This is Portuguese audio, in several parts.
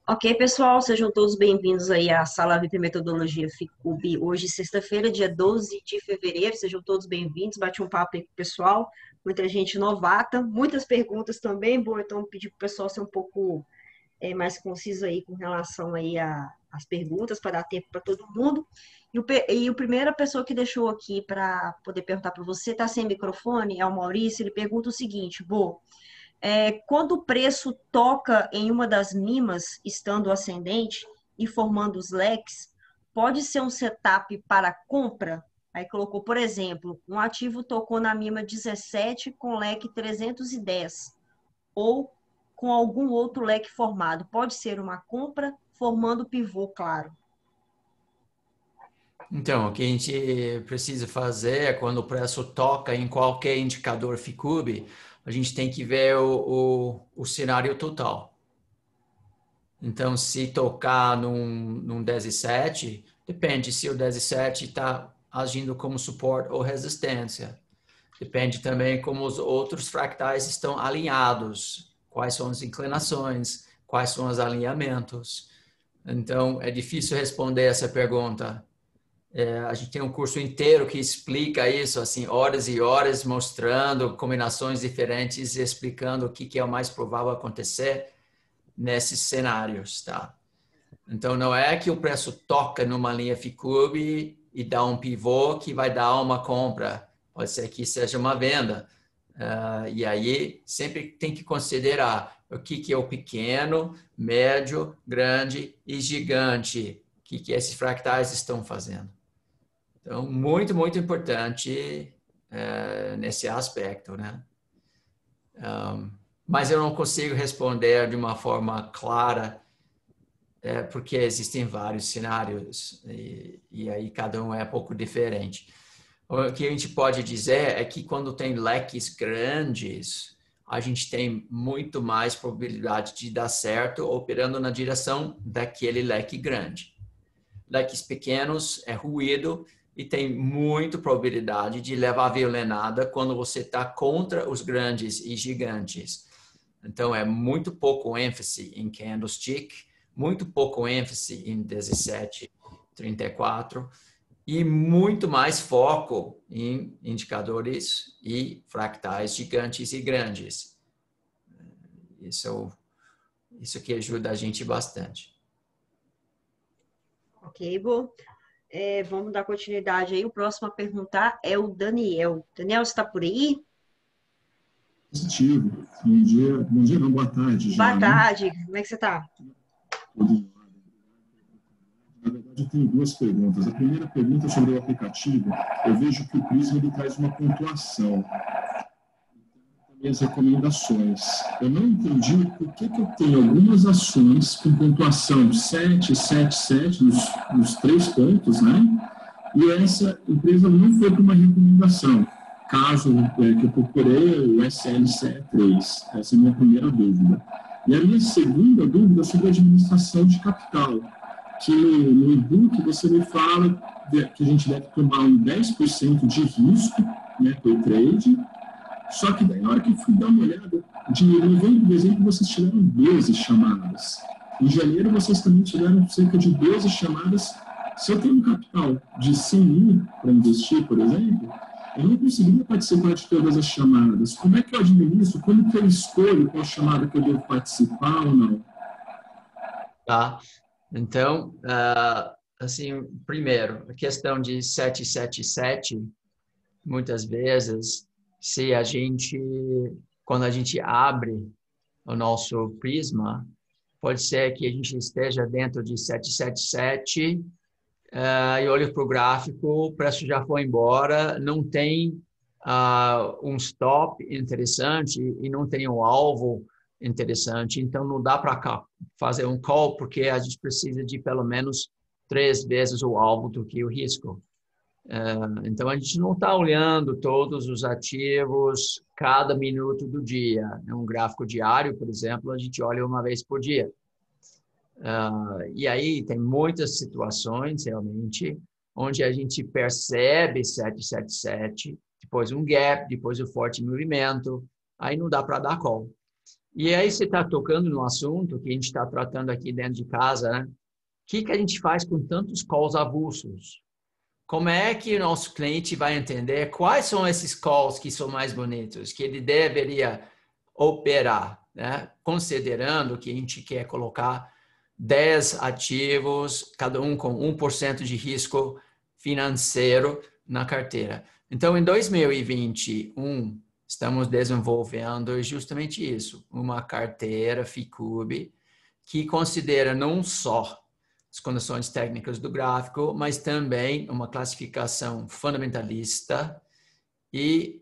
Ok, pessoal, sejam todos bem-vindos aí à Sala VIP Metodologia FICUB. Hoje, sexta-feira, dia 12 de fevereiro, sejam todos bem-vindos. Bate um papo aí com o pessoal, muita gente novata, muitas perguntas também. Bom, então pedir para o pessoal ser um pouco mais conciso aí com relação aí às perguntas, para dar tempo para todo mundo. E a primeira pessoa que deixou aqui para poder perguntar para você, está sem microfone, é o Maurício. Ele pergunta o seguinte: Bo, quando o preço toca em uma das mimas, estando ascendente e formando os leques, pode ser um setup para compra? Aí colocou, por exemplo, um ativo tocou na mima 17 com leque 310, ou com algum outro leque formado. Pode ser uma compra formando pivô, claro. Então, o que a gente precisa fazer é quando o preço toca em qualquer indicador FICUB, a gente tem que ver o cenário total. Então, se tocar num 17, depende se o 17 está agindo como suporte ou resistência. Depende também como os outros fractais estão alinhados, quais são as inclinações, quais são os alinhamentos. Então, é difícil responder essa pergunta. A gente tem um curso inteiro que explica isso, assim, horas e horas, mostrando combinações diferentes, explicando o que é o mais provável acontecer nesses cenários, tá? Então, não é que o preço toca numa linha FICUB e dá um pivô que vai dar uma compra. Pode ser que seja uma venda. E aí, sempre tem que considerar o que é o pequeno, médio, grande e gigante. O que esses fractais estão fazendo. Então, muito, muito importante nesse aspecto, né? Mas eu não consigo responder de uma forma clara, porque existem vários cenários e aí cada um é um pouco diferente. O que a gente pode dizer é que quando tem leques grandes, a gente tem muito mais probabilidade de dar certo operando na direção daquele leque grande. Leques pequenos é ruído e tem muita probabilidade de levar violenada quando você está contra os grandes e gigantes. Então, é muito pouco ênfase em candlestick, muito pouco ênfase em 17,34 e muito mais foco em indicadores e fractais gigantes e grandes. Isso que ajuda a gente bastante. Ok, Bo. Vamos dar continuidade aí. O próximo a perguntar é o Daniel. Daniel, você está por aí? Positivo. Bom dia não, boa tarde Boa já, né? tarde. Como é que você está? Na verdade, eu tenho duas perguntas. A primeira pergunta é sobre o aplicativo. Eu vejo que o Prisma ele traz uma pontuação. Também as recomendações. Eu não entendi por que eu tenho algumas ações com pontuação 777 nos 3 pontos, né? E essa empresa não foi para uma recomendação. Caso que eu procurei, o SLCE3. Essa é a minha primeira dúvida. E a minha segunda dúvida é sobre a administração de capital, que no e-book você me fala que a gente deve tomar um 10% de risco, né, por trade, só que daí na hora que eu fui dar uma olhada, de novembro e dezembro vocês tiveram 12 chamadas. Em janeiro vocês também tiveram cerca de 12 chamadas. Se eu tenho um capital de 100 mil para investir, por exemplo, eu não conseguiria participar de todas as chamadas. Como é que eu administro? Como que eu escolho qual chamada que eu devo participar ou não? Tá? Então, assim, primeiro, a questão de 777, muitas vezes, se a gente, quando a gente abre o nosso Prisma, pode ser que a gente esteja dentro de 777 e olho para o gráfico, o preço já foi embora, não tem um stop interessante e não tem um alvo interessante, então não dá para fazer um call, porque a gente precisa de pelo menos 3 vezes o alvo do que o risco. Então, a gente não está olhando todos os ativos cada minuto do dia. É um gráfico diário, por exemplo, a gente olha uma vez por dia. E aí tem muitas situações, realmente, onde a gente percebe 777, depois um gap, depois o forte movimento, aí não dá para dar call. E aí você está tocando no assunto que a gente está tratando aqui dentro de casa, né? O que a gente faz com tantos calls avulsos? Como é que o nosso cliente vai entender quais são esses calls que são mais bonitos, que ele deveria operar, né? Considerando que a gente quer colocar 10 ativos, cada um com 1% de risco financeiro na carteira. Então, em 2021, estamos desenvolvendo justamente isso, uma carteira FICUB que considera não só as condições técnicas do gráfico, mas também uma classificação fundamentalista e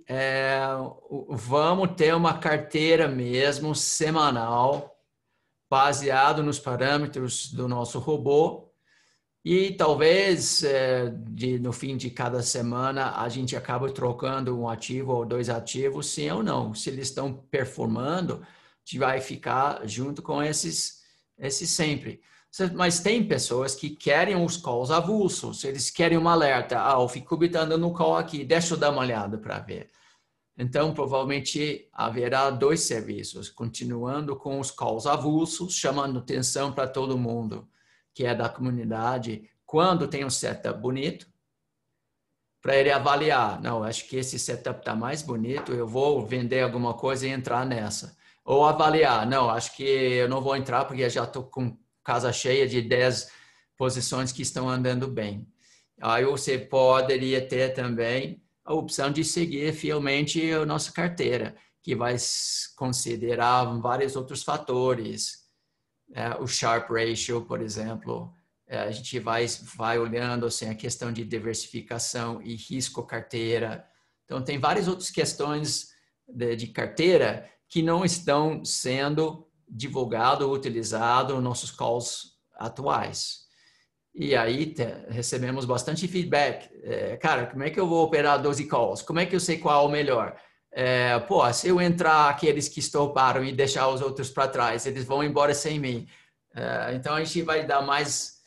vamos ter uma carteira mesmo semanal baseado nos parâmetros do nosso robô e talvez no fim de cada semana a gente acaba trocando um ativo ou dois ativos, sim ou não. Se eles estão performando, a gente vai ficar junto com esses sempre. Mas tem pessoas que querem os calls avulsos, eles querem um alerta. O Ficube está dando um call aqui, deixa eu dar uma olhada para ver. Então, provavelmente haverá dois serviços, continuando com os calls avulsos, chamando atenção para todo mundo que é da comunidade, quando tem um setup bonito, para ele avaliar. Não, acho que esse setup está mais bonito, eu vou vender alguma coisa e entrar nessa. Ou avaliar, não, acho que eu não vou entrar porque já estou com casa cheia de 10 posições que estão andando bem. Aí você poderia ter também a opção de seguir fielmente a nossa carteira, que vai considerar vários outros fatores. O Sharpe Ratio, por exemplo, a gente vai olhando assim, a questão de diversificação e risco carteira. Então, tem várias outras questões de carteira que não estão sendo divulgado ou utilizado nos nossos calls atuais. E aí recebemos bastante feedback. Cara, como é que eu vou operar 12 calls? Como é que eu sei qual é o melhor? Se eu entrar aqueles que estoparam e deixar os outros para trás, eles vão embora sem mim. Então, a gente vai dar mais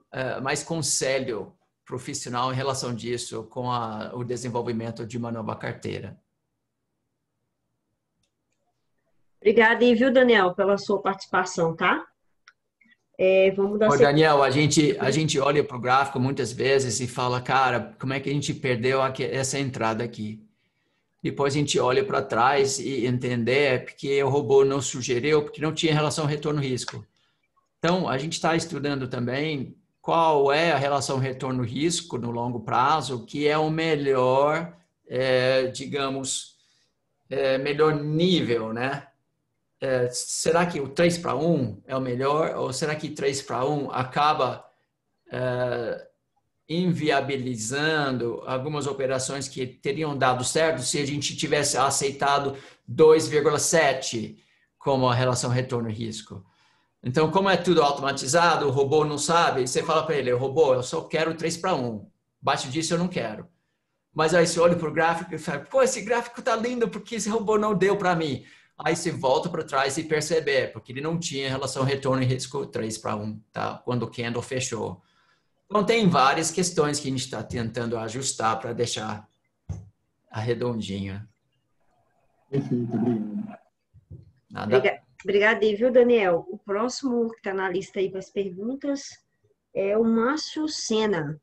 conselho profissional em relação disso com o desenvolvimento de uma nova carteira. Obrigada, e viu, Daniel, pela sua participação, tá? Vamos dar sequência. Daniel, a gente olha para o gráfico muitas vezes e fala, cara, como é que a gente perdeu essa entrada aqui? Depois a gente olha para trás e entender porque o robô não sugeriu, porque não tinha relação retorno-risco. Então, a gente está estudando também qual é a relação retorno-risco no longo prazo, que é o melhor, melhor nível, né? Será que o 3-1 é o melhor? Ou será que 3-1 acaba inviabilizando algumas operações que teriam dado certo se a gente tivesse aceitado 2,7 como a relação retorno-risco? Então, como é tudo automatizado, o robô não sabe, você fala para ele, robô, eu só quero 3-1. Abaixo disso eu não quero. Mas aí você olha para o gráfico e fala, pô, esse gráfico tá lindo, porque esse robô não deu para mim. Aí você volta para trás e percebe, porque ele não tinha relação retorno e risco 3-1, tá? Quando o candle fechou. Então, tem várias questões que a gente está tentando ajustar para deixar arredondinho. Perfeito, obrigado. Nada? Obrigada, viu, Daniel? O próximo que está na lista aí para as perguntas é o Márcio Sena.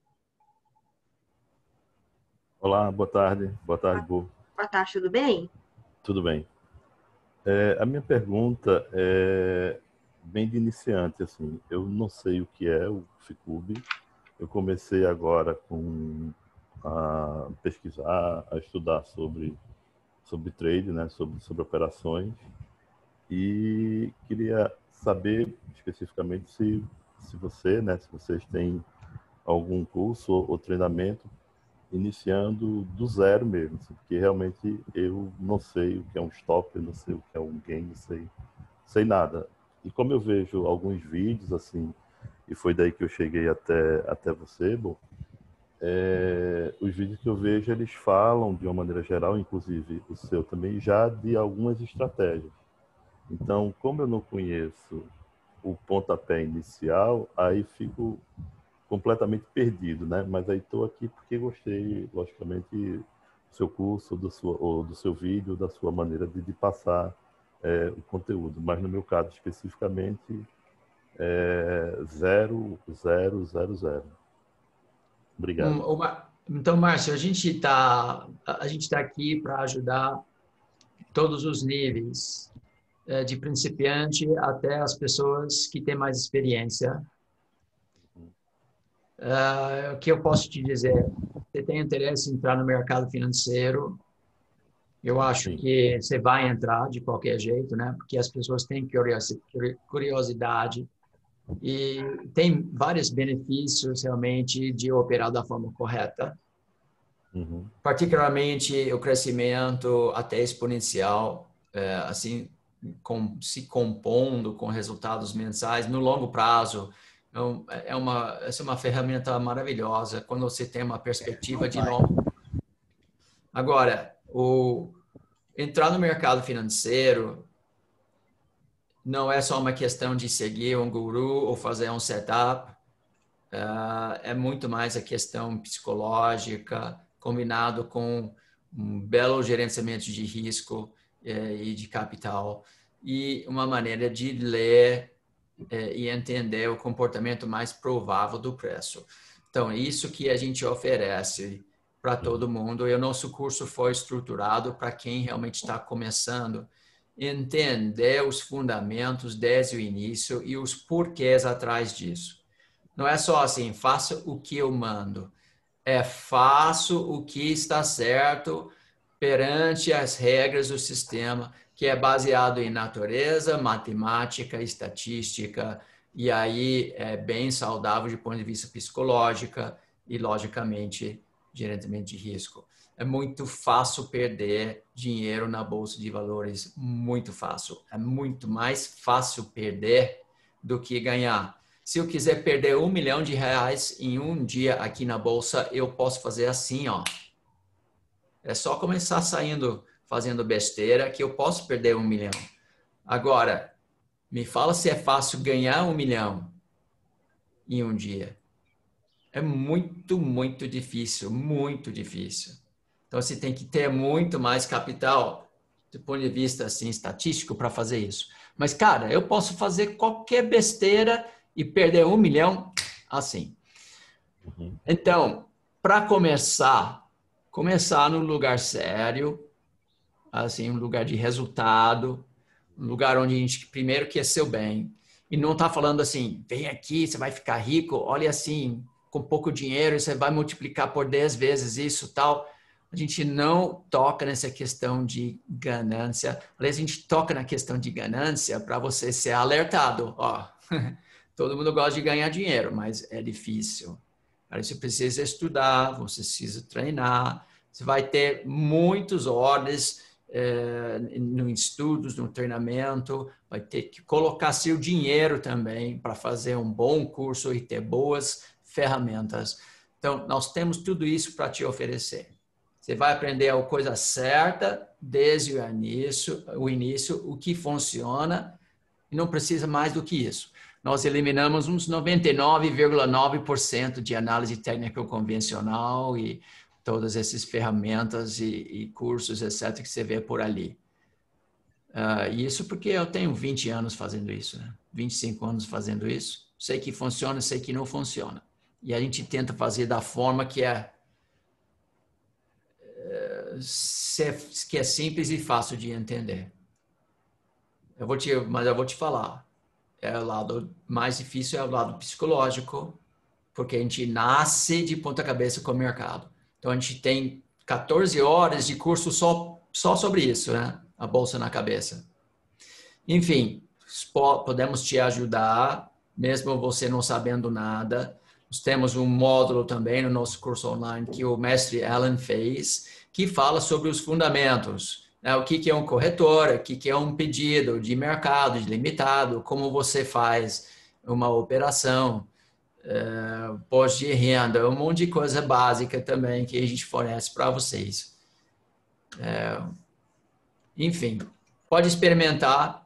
Olá, boa tarde. Boa tarde, Bu. Boa tarde, tudo bem? Tudo bem. A minha pergunta é bem de iniciante, assim. Eu não sei o que é o Ficube. Eu comecei agora a pesquisar, a estudar sobre trade, né? Sobre operações. E queria saber especificamente se você, né? Se vocês têm algum curso ou treinamento iniciando do zero mesmo, assim, porque realmente eu não sei o que é um stop, eu não sei o que é um gain, não sei nada. E como eu vejo alguns vídeos assim, e foi daí que eu cheguei até você, bom, os vídeos que eu vejo, eles falam de uma maneira geral, inclusive o seu também, já de algumas estratégias. Então, como eu não conheço o pontapé inicial, aí fico completamente perdido, né? Mas aí estou aqui porque gostei, logicamente, do seu curso, do seu vídeo, da sua maneira de passar o conteúdo, mas no meu caso especificamente é 0,000. Obrigado. Então, Márcio, a gente está aqui para ajudar todos os níveis, de principiante até as pessoas que têm mais experiência. O que eu posso te dizer? Você tem interesse em entrar no mercado financeiro? Eu acho Sim. que você vai entrar de qualquer jeito, né? Porque as pessoas têm curiosidade e tem vários benefícios realmente de operar da forma correta. Uhum. Particularmente o crescimento até exponencial, assim, se compondo com resultados mensais no longo prazo. Então, essa é uma ferramenta maravilhosa quando você tem uma perspectiva de longo. Agora, entrar no mercado financeiro não é só uma questão de seguir um guru ou fazer um setup. É muito mais a questão psicológica, combinado com um belo gerenciamento de risco e de capital, e uma maneira de ler e entender o comportamento mais provável do preço. Então, é isso que a gente oferece para todo mundo, e o nosso curso foi estruturado para quem realmente está começando, entender os fundamentos desde o início e os porquês atrás disso. Não é só assim, faça o que eu mando. Faço o que está certo perante as regras do sistema, que é baseado em natureza, matemática, estatística, e aí é bem saudável de ponto de vista psicológico e, logicamente, gerenciamento de risco. É muito fácil perder dinheiro na bolsa de valores, muito fácil. É muito mais fácil perder do que ganhar. Se eu quiser perder R$1 milhão em um dia aqui na bolsa, eu posso fazer assim, ó. É só começar fazendo besteira que eu posso perder 1 milhão. Agora, me fala se é fácil ganhar 1 milhão em um dia. É muito, muito difícil, muito difícil. Então, você tem que ter muito mais capital, do ponto de vista assim, estatístico, para fazer isso. Mas, cara, eu posso fazer qualquer besteira e perder 1 milhão assim. Uhum. Então, para começar no lugar sério, assim, um lugar de resultado, um lugar onde a gente primeiro quer seu bem. E não está falando assim, vem aqui, você vai ficar rico, olha assim, com pouco dinheiro, você vai multiplicar por 10 vezes isso, tal. A gente não toca nessa questão de ganância. Aliás, a gente toca na questão de ganância para você ser alertado. Ó, todo mundo gosta de ganhar dinheiro, mas é difícil. Aí você precisa estudar, você precisa treinar, você vai ter muitas horas no estudos, no treinamento, vai ter que colocar seu dinheiro também para fazer um bom curso e ter boas ferramentas. Então, nós temos tudo isso para te oferecer. Você vai aprender a coisa certa desde o início, o que funciona, e não precisa mais do que isso. Nós eliminamos uns 99,9% de análise técnica convencional e todas essas ferramentas e cursos, etc., que você vê por ali. Isso porque eu tenho 20 anos fazendo isso, né? 25 anos fazendo isso. Sei que funciona, sei que não funciona. E a gente tenta fazer da forma que é simples e fácil de entender. Mas eu vou te falar. O lado mais difícil é o lado psicológico, porque a gente nasce de ponta cabeça com o mercado. Então, a gente tem 14 horas de curso só sobre isso, né? A bolsa na cabeça. Enfim, podemos te ajudar, mesmo você não sabendo nada. Nós temos um módulo também no nosso curso online que o mestre Alan fez, que fala sobre os fundamentos. O que é um corretor, o que é um pedido de mercado, de limitado, como você faz uma operação, imposto de renda, um monte de coisa básica também que a gente fornece para vocês. Enfim, pode experimentar.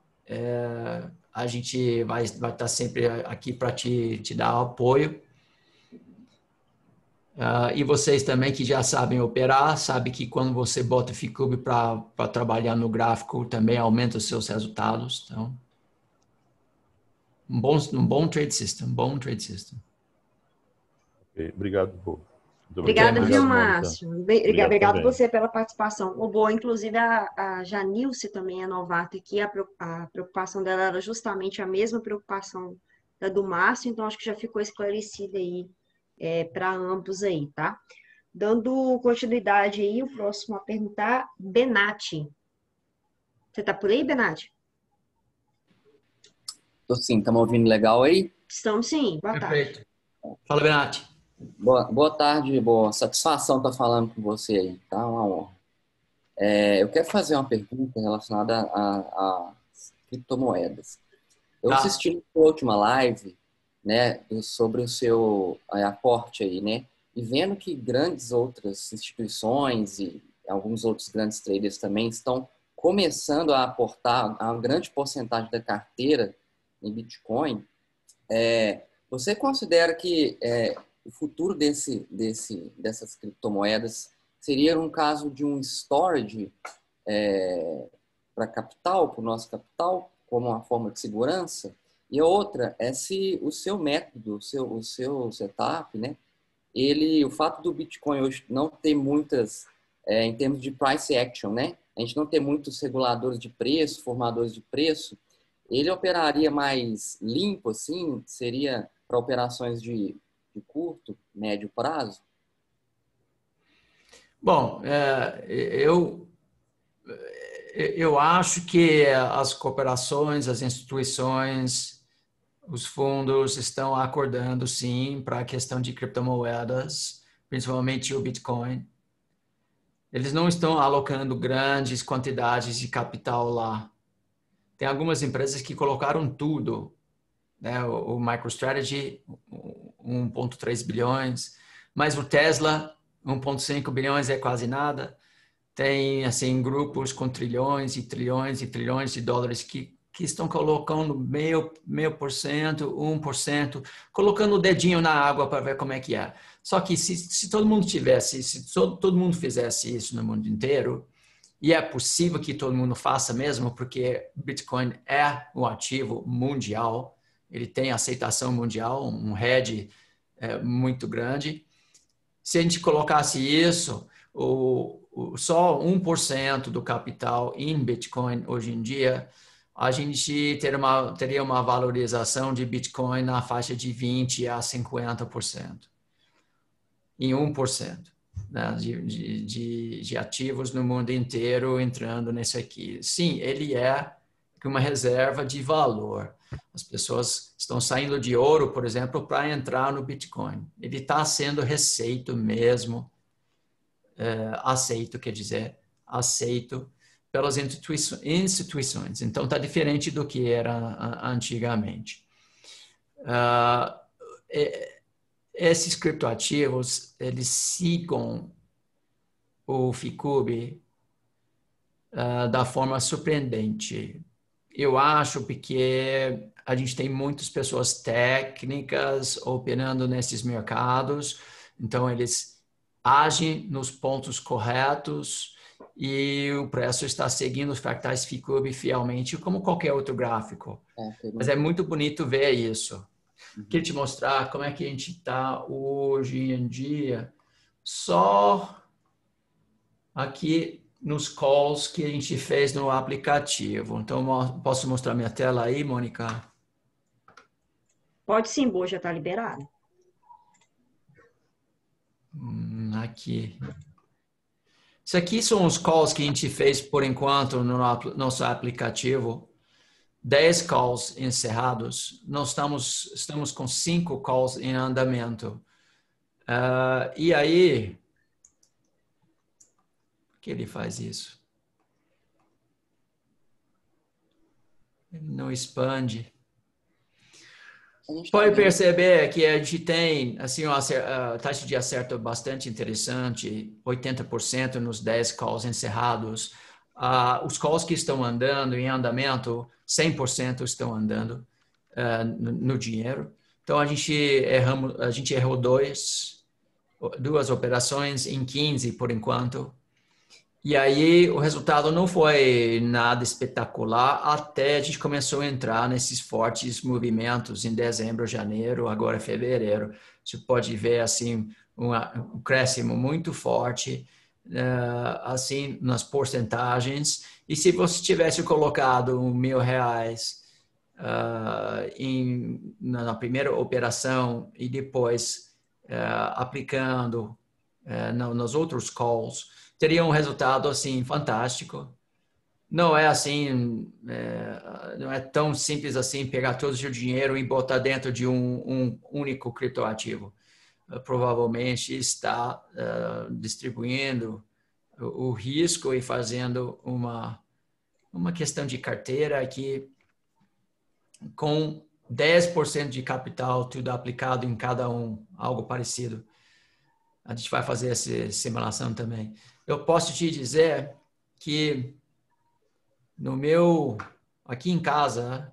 A gente vai estar sempre aqui para te dar apoio. E vocês também que já sabem operar, sabem que quando você bota o Ficube para trabalhar no gráfico, também aumenta os seus resultados. Então, um bom trade system, Okay, obrigado, Bo. Muito Obrigada, viu, obrigado, Mônica. Márcio? Obrigado Obrigado também. você pela participação. O Boa, inclusive, a Janilce também é novata aqui, a preocupação dela era justamente a mesma preocupação da do Márcio, então acho que já ficou esclarecida aí para ambos aí, tá? Dando continuidade aí, o próximo a perguntar, Benatti. Você tá por aí, Benatti? Tô sim, tá me ouvindo legal aí? Estamos sim, boa tarde. Perfeito. Fala, Benatti. Boa tarde, boa satisfação estar falando com você aí, tá? Uma honra. Eu quero fazer uma pergunta relacionada a criptomoedas. Eu Tá. assisti a última live, né, sobre o seu aporte aí, né? E vendo que grandes outras instituições e alguns outros grandes traders também estão começando a aportar uma grande porcentagem da carteira em Bitcoin, você considera que o futuro dessas criptomoedas seria um caso de um storage para capital, para o nosso capital, como uma forma de segurança? E a outra é se o seu método, o seu setup, né? O fato do Bitcoin hoje não ter muitas, em termos de price action, né? A gente não ter muitos reguladores de preço, formadores de preço, ele operaria mais limpo, assim? Seria para operações de curto, médio prazo? Bom, eu acho que as cooperações, as instituições, os fundos estão acordando, sim, para a questão de criptomoedas, principalmente o Bitcoin. Eles não estão alocando grandes quantidades de capital lá. Tem algumas empresas que colocaram tudo, né? O MicroStrategy, 1,3 bilhões, mas o Tesla, 1,5 bilhões é quase nada. Tem, assim, grupos com trilhões e trilhões e trilhões de dólares que estão colocando meio por cento, 1%, colocando o dedinho na água para ver como é que é. Só que se todo mundo todo mundo fizesse isso no mundo inteiro, e é possível que todo mundo faça mesmo, porque Bitcoin é um ativo mundial, ele tem aceitação mundial, um hedge muito grande. Se a gente colocasse isso, só 1% do capital em Bitcoin hoje em dia, a gente teria uma valorização de Bitcoin na faixa de 20% a 50%. Em 1%. Né, de ativos no mundo inteiro entrando nisso aqui. Sim, ele é uma reserva de valor. As pessoas estão saindo de ouro, por exemplo, para entrar no Bitcoin. Ele está sendo receito mesmo, aceito pelas instituições. Então, está diferente do que era antigamente. Esses criptoativos, eles sigam o Ficube da forma surpreendente. Eu acho porque a gente tem muitas pessoas técnicas operando nesses mercados, então eles agem nos pontos corretos e o preço está seguindo os fractais Ficube fielmente, como qualquer outro gráfico. Mas é muito bonito ver isso. Queria te mostrar como é que a gente está hoje em dia, só aqui nos calls que a gente fez no aplicativo. Então, posso mostrar minha tela aí, Mônica? Pode sim, Boa, já está liberado. Aqui. Isso aqui são os calls que a gente fez por enquanto no nosso aplicativo. 10 calls encerrados. Nós estamos com 5 calls em andamento. E aí, por que ele faz isso? Ele não expande. Pode perceber que a gente tem assim, uma taxa de acerto bastante interessante, 80% nos 10 calls encerrados. Os calls que estão andando em andamento, 100% estão andando no dinheiro. Então, a gente errou 2 duas operações em 15 por enquanto. E aí o resultado não foi nada espetacular até a gente começou a entrar nesses fortes movimentos em dezembro, janeiro, agora fevereiro. Você pode ver assim um crescimento muito forte assim nas porcentagens. E se você tivesse colocado R$ 1.000 na primeira operação e depois aplicando nos outros calls, teria um resultado assim fantástico. Não é assim, não é tão simples assim pegar todo o seu dinheiro e botar dentro de um único criptoativo. Provavelmente está distribuindo o risco e fazendo uma questão de carteira que com 10% de capital, tudo aplicado em cada um, algo parecido. A gente vai fazer essa simulação também. Eu posso te dizer que aqui em casa,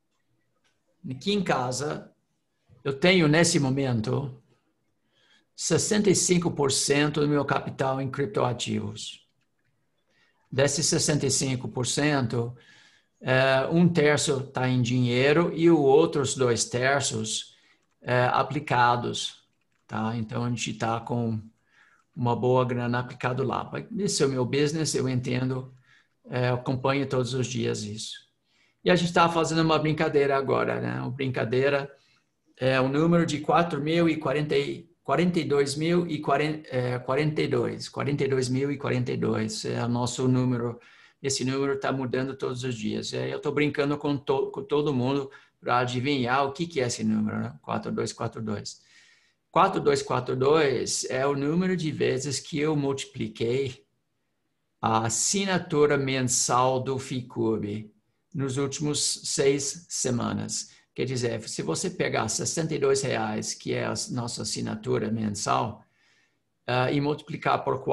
eu tenho nesse momento 65% do meu capital em criptoativos. Desses 65%, um terço está em dinheiro e os outros 2/3 aplicados. Tá? Então, a gente está com uma boa grana aplicado lá. Esse é o meu business, eu entendo, eu acompanho todos os dias isso. E a gente está fazendo uma brincadeira agora, né? Uma brincadeira é o número de 42.042 é o nosso número. Esse número está mudando todos os dias. Eu estou brincando com todo mundo para adivinhar o que é esse número, né? 4242. 4242 é o número de vezes que eu multipliquei a assinatura mensal do Ficub nos últimos 6 semanas. Quer dizer, se você pegar R$62, que é a nossa assinatura mensal, e multiplicar por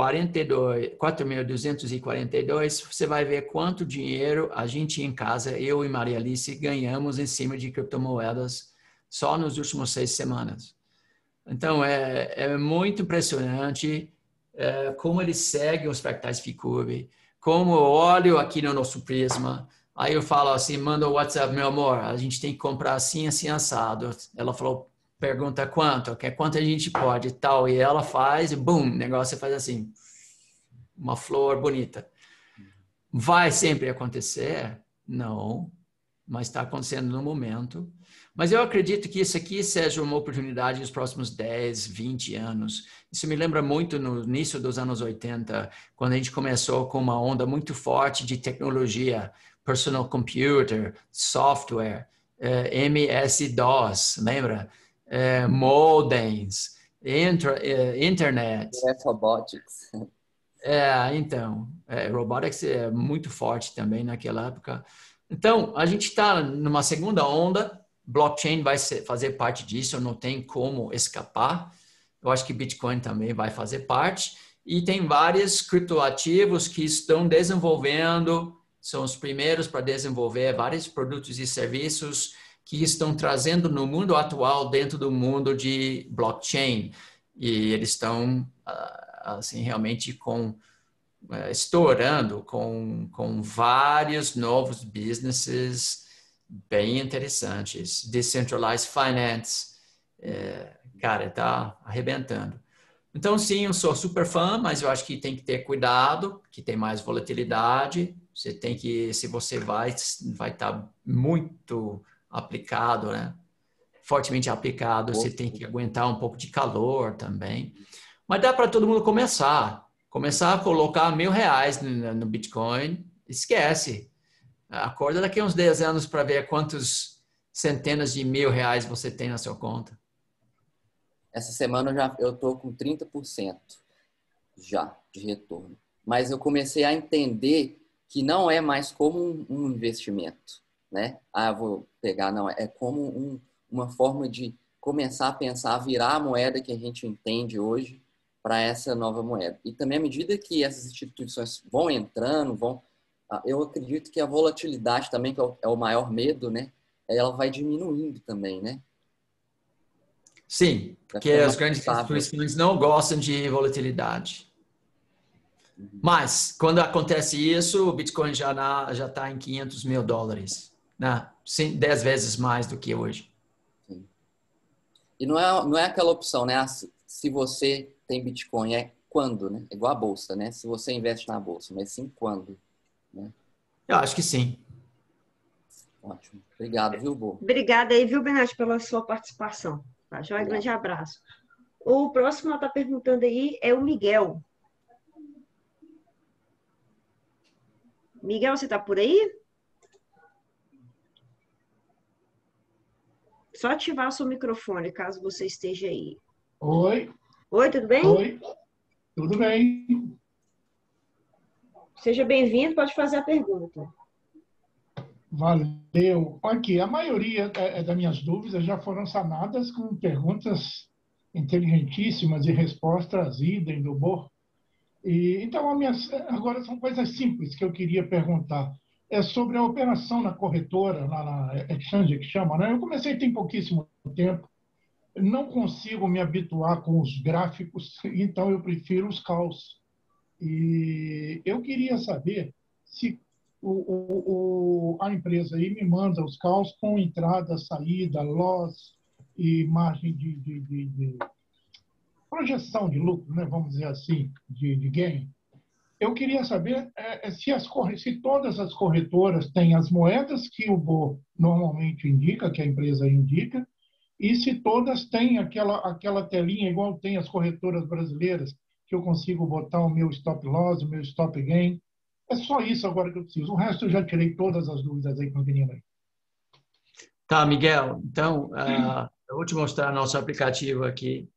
4.242, você vai ver quanto dinheiro a gente em casa, eu e Maria Alice, ganhamos em cima de criptomoedas só nos últimos 6 semanas. Então, é muito impressionante como eles seguem os fractais Ficub, como eu olho aqui no nosso Prisma, aí eu falo assim, manda o WhatsApp, meu amor, a gente tem que comprar assim, assim, assado. Ela falou, pergunta quanto a gente pode e tal, e ela faz, e bum, o negócio faz assim, uma flor bonita. Vai sempre acontecer? Não, mas está acontecendo no momento. Mas eu acredito que isso aqui seja uma oportunidade nos próximos 10, 20 anos. Isso me lembra muito no início dos anos 80, quando a gente começou com uma onda muito forte de tecnologia, personal computer, software, MS-DOS, lembra? Modems, internet. Robotics. Então, robotics é muito forte também naquela época. Então, a gente está numa segunda onda, blockchain vai fazer parte disso, não tem como escapar. Eu acho que Bitcoin também vai fazer parte. E tem vários criptoativos que estão desenvolvendo, são os primeiros para desenvolver vários produtos e serviços que estão trazendo no mundo atual dentro do mundo de blockchain. E eles estão, assim, realmente estourando com vários novos businesses bem interessantes. Decentralized Finance, cara, está arrebentando. Então, sim, eu sou super fã, mas eu acho que tem que ter cuidado, que tem mais volatilidade. Você tem que, se você vai estar muito aplicado, né? Fortemente aplicado, você tem que aguentar um pouco de calor também. Mas dá para todo mundo começar a colocar R$1.000 no Bitcoin, esquece. Acorda daqui a uns 10 anos para ver quantos centenas de R$1.000 você tem na sua conta. Essa semana eu estou com 30% já de retorno. Mas eu comecei a entender que não é mais como um investimento, né? Vou pegar, não. É como uma forma de começar a pensar, virar a moeda que a gente entende hoje para essa nova moeda. E também à medida que essas instituições vão entrando, eu acredito que a volatilidade também, que é o maior medo, né? Ela vai diminuindo também, né? Sim, porque as grandes instituições não gostam de volatilidade. Mas, quando acontece isso, o Bitcoin já está em $500 mil, né? 10 vezes mais do que hoje. Sim. E não é aquela opção, né? Se você tem Bitcoin, é quando, né? É igual a bolsa, né? Se você investe na bolsa, mas sim quando, né? Eu acho que sim. Ótimo. Obrigado, viu, Bo? Obrigada aí, viu, Bernardo, pela sua participação. Tá, joia? Grande abraço. O próximo a estar perguntando aí é o Miguel. Miguel, você está por aí? Só ativar o seu microfone, caso você esteja aí. Oi. Oi, tudo bem? Oi, tudo bem? Seja bem-vindo, pode fazer a pergunta. Valeu. Aqui, a maioria das minhas dúvidas já foram sanadas com perguntas inteligentíssimas e respostas idem do Bo. Então, agora são coisas simples que eu queria perguntar. É sobre a operação na corretora, na exchange que chama, né? Eu comecei tem pouquíssimo tempo, não consigo me habituar com os gráficos, então eu prefiro os calls. E eu queria saber se a empresa aí me manda os calls com entrada, saída, loss e margem de projeção de lucro, né? Vamos dizer assim, de gain. Eu queria saber se todas as corretoras têm as moedas que o Bo normalmente indica, que a empresa indica, e se todas têm aquela telinha igual tem as corretoras brasileiras, que eu consigo botar o meu stop loss, o meu stop gain. É só isso agora que eu preciso. O resto eu já tirei todas as dúvidas aí com o menino aí. Tá, Miguel. Então, eu vou te mostrar nosso aplicativo aqui.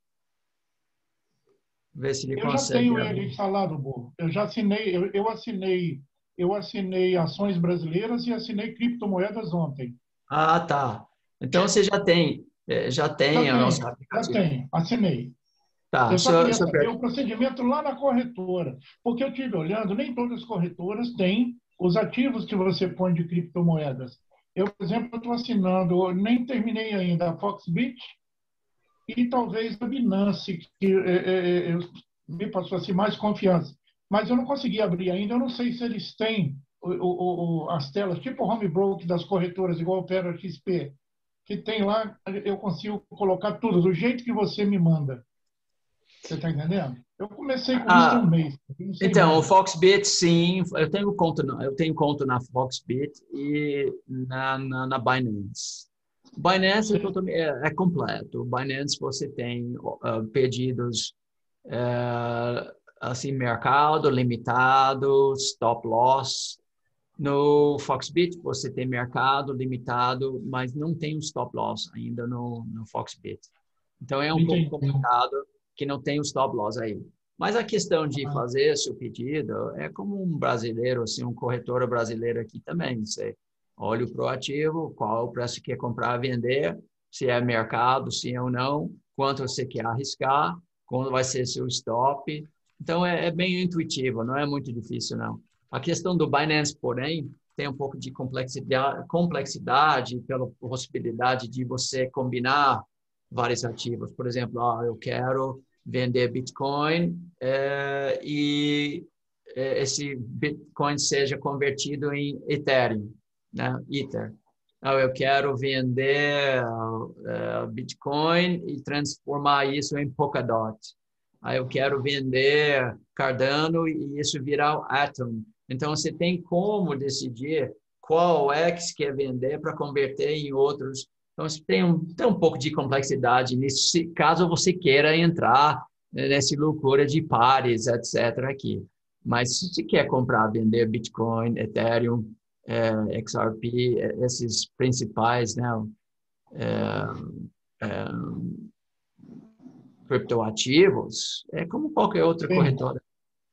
Ver se ele Eu já consegue tenho abrir. ele instalado, Bo. Eu já assinei, eu assinei ações brasileiras e assinei criptomoedas ontem. Ah, tá. Então você já tem o nosso Já aplicativo. tenho, assinei. Tá, Eu só queria só saber o procedimento lá na corretora, porque eu estive olhando, nem todas as corretoras têm os ativos que você põe de criptomoedas. Eu, por exemplo, estou assinando, nem terminei ainda a Foxbit e talvez a Binance, que me passou assim, mais confiança. Mas eu não consegui abrir ainda, eu não sei se eles têm as telas, tipo o home broker das corretoras, igual opera XP, que tem lá, eu consigo colocar tudo, do jeito que você me manda. Você está entendendo? Eu comecei com isso tem um mês. Então, o Foxbit, sim, eu tenho conta na Foxbit e na Binance. Binance é completo. Binance você tem pedidos assim, mercado limitado, stop loss. No Foxbit você tem mercado limitado, mas não tem um stop loss ainda no Foxbit. Então é um pouco complicado que não tem o stop loss aí. Mas a questão de fazer esse pedido é como um brasileiro, assim, um corretor brasileiro aqui também. Você olha o proativo, qual é o preço que quer comprar, vender, se é mercado, se é ou não, quanto você quer arriscar, quando vai ser seu stop. Então é bem intuitivo, não é muito difícil, não. A questão do Binance, porém, tem um pouco de complexidade pela possibilidade de você combinar vários ativos. Por exemplo, eu quero vender Bitcoin e esse Bitcoin seja convertido em Ethereum, né? Ether. Eu quero vender Bitcoin e transformar isso em Polkadot. Eu quero vender Cardano e isso virar Atom. Então, você tem como decidir qual é que você quer vender para converter em outros. Então, tem um pouco de complexidade nisso, caso você queira entrar nessa loucura de pares, etc. aqui. Mas se você quer comprar, vender Bitcoin, Ethereum, XRP, esses principais, né, criptoativos, é como qualquer outra corretora.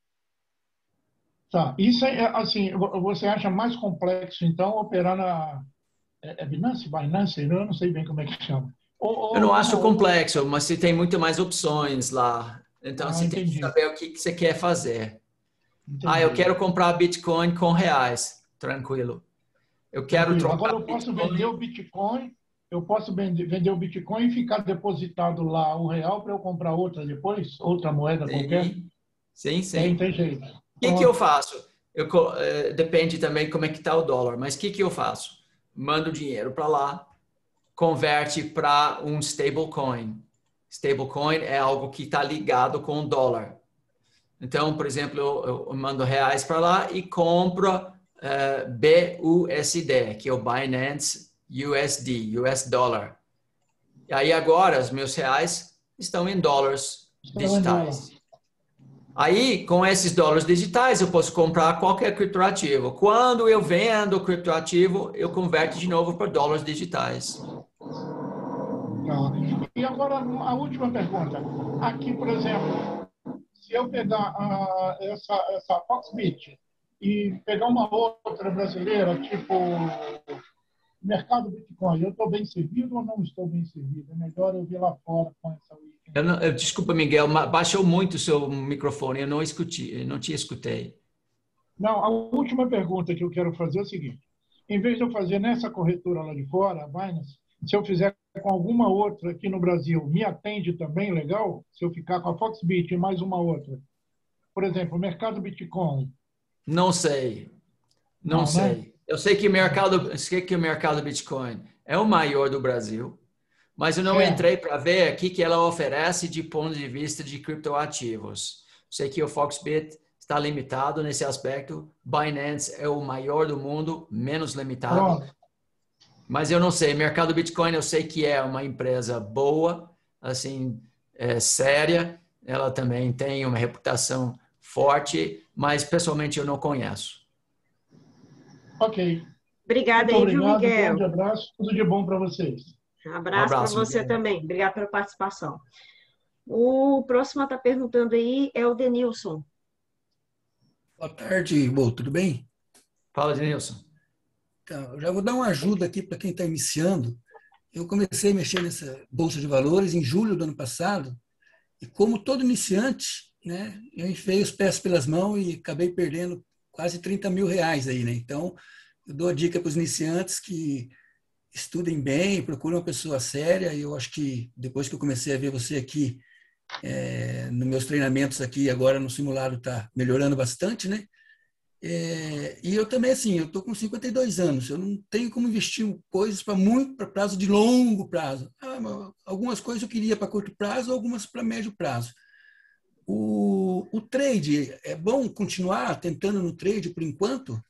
Tá. Isso é, assim, você acha mais complexo, então, operar na Binance? Eu não sei bem como é que chama. Eu não acho complexo, mas você tem muito mais opções lá. Então, você tem que saber o que você quer fazer. Entendi. Eu quero comprar Bitcoin com reais. Tranquilo. Eu quero trocar Agora eu posso Bitcoin. vender o Bitcoin eu posso vender o Bitcoin e ficar depositado lá o real para eu comprar outra depois? Outra moeda qualquer? Sim, sim. Tem jeito. O que eu faço? Depende também como é que está o dólar, mas o que eu faço? Mando dinheiro para lá, converte para um stablecoin. Stablecoin é algo que está ligado com o dólar. Então, por exemplo, eu mando reais para lá e compro BUSD, que é o Binance USD, US Dollar. E aí agora os meus reais estão em dólares digitais. Aí, com esses dólares digitais, eu posso comprar qualquer criptoativo. Quando eu vendo o criptoativo, eu converto de novo para dólares digitais. E agora, a última pergunta. Aqui, por exemplo, se eu pegar essa Foxbit e pegar uma outra brasileira, tipo Mercado Bitcoin, eu estou bem servido ou não estou bem servido? É melhor eu vir lá fora com essa weekend. Desculpa, Miguel, baixou muito o seu microfone, eu não te escutei. Não, a última pergunta que eu quero fazer é o seguinte. Em vez de eu fazer nessa corretora lá de fora, a Binance, se eu fizer com alguma outra aqui no Brasil, me atende também legal? Se eu ficar com a Foxbit e mais uma outra? Por exemplo, o Mercado Bitcoin. Não sei. Não sei. Né? Eu sei que o mercado Bitcoin é o maior do Brasil, mas eu não entrei para ver o que ela oferece de ponto de vista de criptoativos. Sei que o Foxbit está limitado nesse aspecto. Binance é o maior do mundo, menos limitado. Mas eu não sei. Mercado Bitcoin, eu sei que é uma empresa boa, assim, séria. Ela também tem uma reputação forte, mas pessoalmente eu não conheço. Ok. Obrigada aí, viu, Miguel? Um grande abraço, tudo de bom para vocês. Um abraço para você Miguel. também. Obrigada pela participação. O próximo a estar perguntando aí é o Denilson. Boa tarde, Bo, tudo bem? Fala, Denilson. Então, eu já vou dar uma ajuda aqui para quem está iniciando. Eu comecei a mexer nessa Bolsa de Valores em julho do ano passado e, como todo iniciante, né, eu enfiei os pés pelas mãos e acabei perdendo quase 30 mil reais aí, né? Então, eu dou a dica para os iniciantes que estudem bem, procurem uma pessoa séria. E eu acho que depois que eu comecei a ver você aqui, nos meus treinamentos aqui, agora no simulado está melhorando bastante, né? E eu também, assim, eu estou com 52 anos, eu não tenho como investir coisas para prazo de longo prazo. Algumas coisas eu queria para curto prazo, algumas para médio prazo. O trade, é bom continuar tentando no trade por enquanto?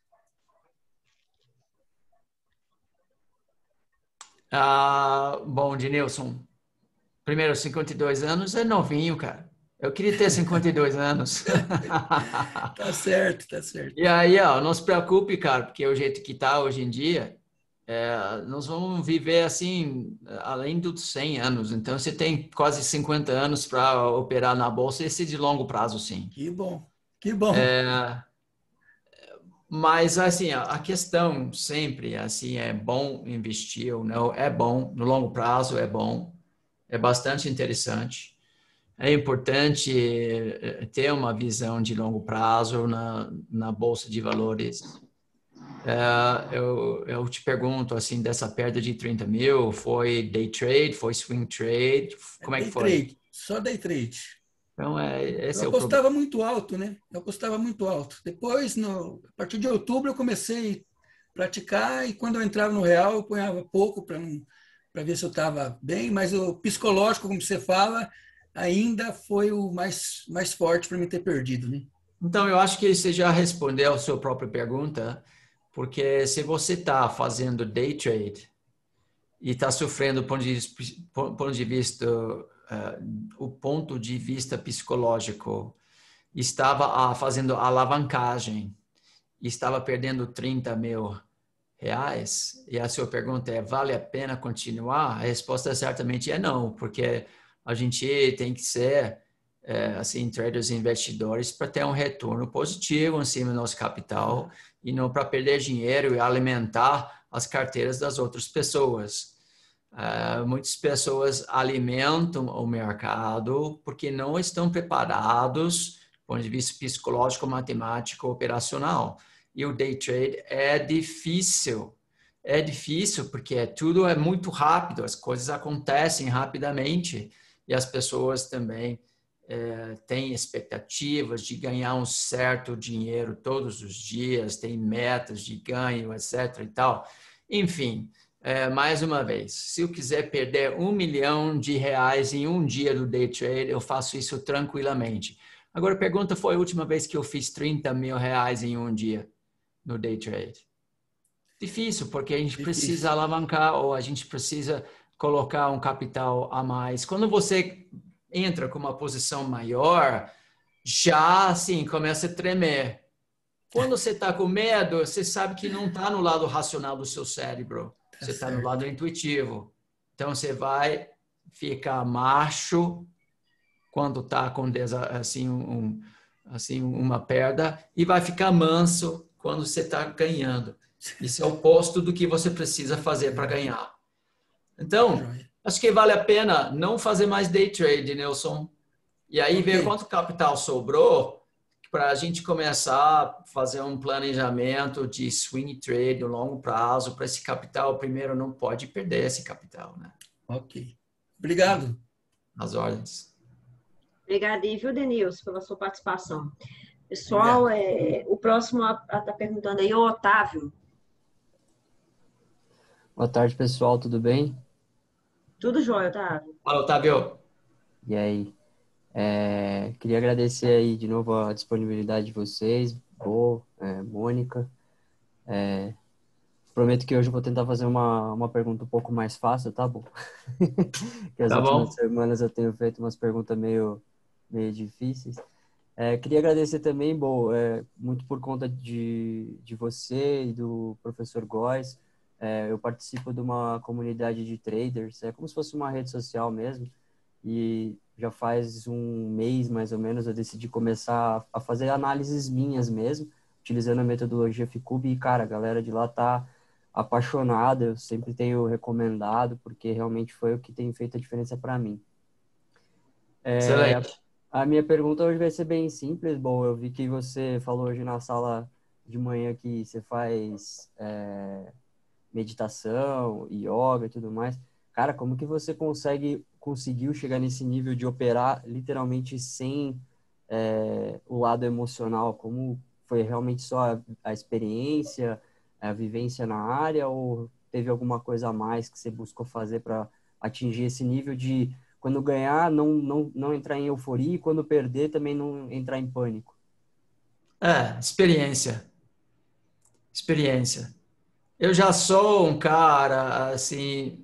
Bom, Denilson, primeiro, 52 anos é novinho, cara. Eu queria ter 52 anos. Tá certo, tá certo. E aí, não se preocupe, cara, porque o jeito que tá hoje em dia, nós vamos viver assim, além dos 100 anos. Então, você tem quase 50 anos para operar na bolsa, esse de longo prazo, sim. Que bom, que bom. Mas, assim, a questão sempre, assim, é bom investir ou não, é bom, no longo prazo é bom, é bastante interessante. É importante ter uma visão de longo prazo na Bolsa de Valores. Eu te pergunto, assim, dessa perda de 30 mil, foi day trade, foi swing trade? Como é que foi? Day trade, só day trade. Então, esse eu apostava muito alto, né? Eu apostava muito alto. Depois, a partir de outubro, eu comecei a praticar e quando eu entrava no real, eu ponhava pouco para ver se eu estava bem, mas o psicológico, como você fala, ainda foi o mais forte para me ter perdido, né? Então, eu acho que você já respondeu a sua própria pergunta, porque se você está fazendo day trade e está sofrendo do ponto de vista o ponto de vista psicológico, estava fazendo alavancagem e estava perdendo 30 mil reais, e a sua pergunta é, vale a pena continuar? A resposta certamente é não, porque a gente tem que ser assim, traders e investidores para ter um retorno positivo em cima do nosso capital e não para perder dinheiro e alimentar as carteiras das outras pessoas. Muitas pessoas alimentam o mercado porque não estão preparados do ponto de vista psicológico, matemático, operacional. E o day trade é difícil. é difícil porque tudo é muito rápido, as coisas acontecem rapidamente e as pessoas também têm expectativas de ganhar um certo dinheiro todos os dias, têm metas de ganho, etc. e tal. Enfim, mais uma vez, se eu quiser perder R$1 milhão em um dia do day trade, eu faço isso tranquilamente. Agora, a pergunta foi a última vez que eu fiz R$30 mil em um dia no day trade. Difícil, porque a gente precisa alavancar ou a gente precisa colocar um capital a mais. Quando você entra com uma posição maior, já assim começa a tremer. Quando você está com medo, você sabe que não está no lado racional do seu cérebro. Você está no lado intuitivo. Então, você vai ficar macho quando está com uma perda e vai ficar manso quando você está ganhando. Isso é o oposto do que você precisa fazer para ganhar. Então, acho que vale a pena não fazer mais day trade, Nelson. E aí ver quanto capital sobrou para a gente começar a fazer um planejamento de swing trade no longo prazo para esse capital. Primeiro, não pode perder esse capital, né? Ok. Obrigado. As ordens. Obrigada, viu, Denilson, pela sua participação. Pessoal, o próximo está perguntando aí, o Otávio. Boa tarde, pessoal, tudo bem? Tudo jóia, Otávio. Fala, Otávio. E aí? Queria agradecer aí de novo a disponibilidade de vocês, Mônica. Prometo que hoje eu vou tentar fazer uma pergunta um pouco mais fácil, tá bom? Que as últimas semanas eu tenho feito umas perguntas meio difíceis. Queria agradecer também, muito por conta de você e do professor Góes. Eu participo de uma comunidade de traders, é como se fosse uma rede social mesmo, e já faz um mês, mais ou menos, eu decidi começar a fazer análises minhas mesmo, utilizando a metodologia Ficube, e, cara, a galera de lá tá apaixonada, eu sempre tenho recomendado, porque realmente foi o que tem feito a diferença para mim. Excelente. A minha pergunta hoje vai ser bem simples. Bom, eu vi que você falou hoje na sala de manhã que você faz meditação, yoga e tudo mais. Cara, como que você conseguiu chegar nesse nível de operar literalmente sem o lado emocional? Como foi realmente só a experiência, a vivência na área, ou teve alguma coisa a mais que você buscou fazer para atingir esse nível de, quando ganhar, não entrar em euforia, e quando perder, também não entrar em pânico? Experiência. Eu já sou um cara, assim,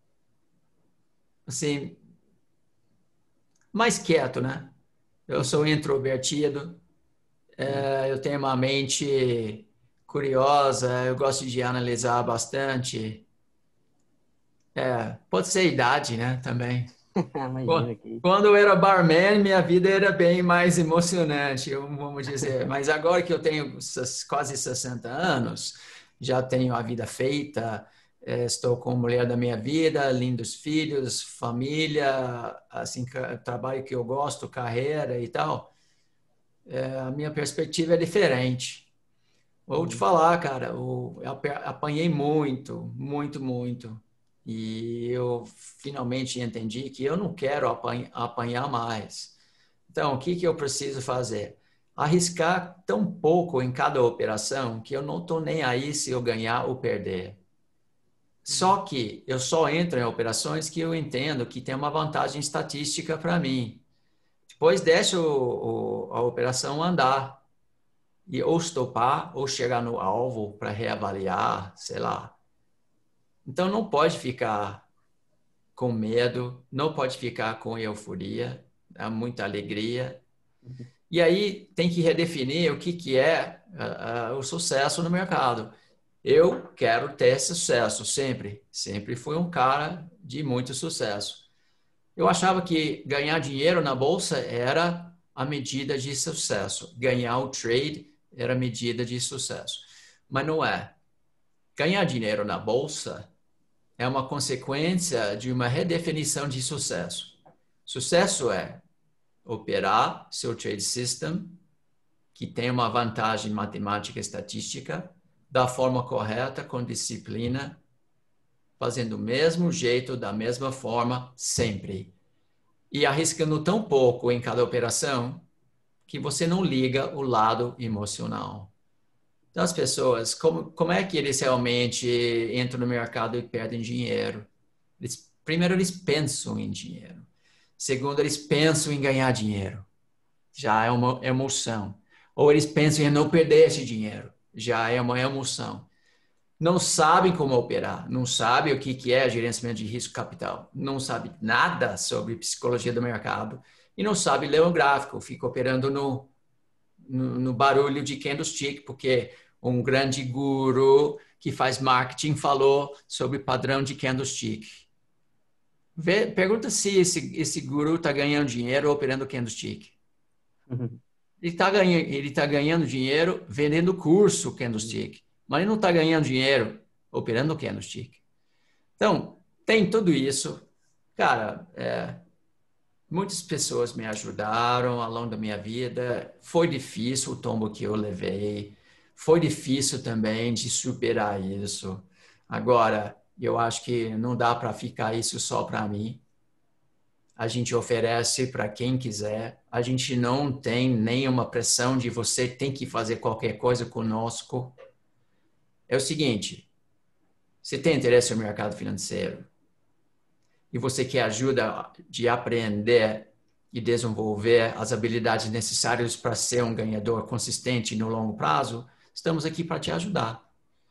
mais quieto, né? Eu sou introvertido, eu tenho uma mente curiosa, eu gosto de analisar bastante. Pode ser idade, né, também. Quando eu era barman, minha vida era bem mais emocionante, vamos dizer. Mas agora que eu tenho quase 60 anos, já tenho a vida feita, estou com a mulher da minha vida, lindos filhos, família, assim, trabalho que eu gosto, carreira e tal. A minha perspectiva é diferente. Vou te falar, cara, eu apanhei muito, muito, muito. E eu finalmente entendi que eu não quero apanhar mais. Então, o que eu preciso fazer? Arriscar tão pouco em cada operação que eu não estou nem aí se eu ganhar ou perder. Só que eu só entro em operações que eu entendo que tem uma vantagem estatística para mim. Depois deixo a operação andar. E ou estopar, ou chegar no alvo para reavaliar, sei lá. Então, não pode ficar com medo, não pode ficar com euforia, muita alegria. E aí, tem que redefinir o que é o sucesso no mercado. Eu quero ter sucesso, sempre. Sempre fui um cara de muito sucesso. Eu achava que ganhar dinheiro na bolsa era a medida de sucesso. Ganhar o trade era a medida de sucesso. Mas não é. Ganhar dinheiro na bolsa é uma consequência de uma redefinição de sucesso. Sucesso é operar seu trade system, que tem uma vantagem matemática e estatística, da forma correta, com disciplina, fazendo o mesmo jeito, da mesma forma, sempre. E arriscando tão pouco em cada operação que você não liga o lado emocional. Então, as pessoas, como é que eles realmente entram no mercado e perdem dinheiro? Primeiro, eles pensam em dinheiro. Segundo, eles pensam em ganhar dinheiro. Já é uma emoção. Ou eles pensam em não perder esse dinheiro. Já é uma emoção. Não sabem como operar. Não sabem o que é gerenciamento de risco capital. Não sabem nada sobre psicologia do mercado. E não sabem ler um gráfico. Fica operando no barulho de candlestick, porque um grande guru que faz marketing falou sobre tá de candlestick. Pergunta se esse guru está ganhando dinheiro operando candlestick. Ele tá ganhando dinheiro vendendo curso candlestick, mas ele não está ganhando dinheiro operando candlestick. Então, tem tudo isso. Cara, muitas pessoas me ajudaram ao longo da minha vida. Foi difícil o tombo que eu levei. Foi difícil também de superar isso. Agora, eu acho que não dá para ficar isso só para mim. A gente oferece para quem quiser. A gente não tem nenhuma pressão de você tem que fazer qualquer coisa conosco. É o seguinte, você tem interesse no mercado financeiro e você quer ajuda de aprender e desenvolver as habilidades necessárias para ser um ganhador consistente no longo prazo, estamos aqui para te ajudar.